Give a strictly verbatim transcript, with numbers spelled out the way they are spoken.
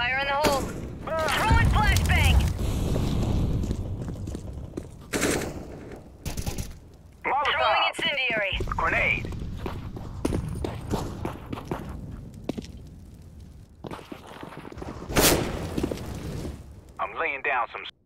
Fire in the hole. Throwing flashbang. Throwing incendiary. Grenade. I'm laying down some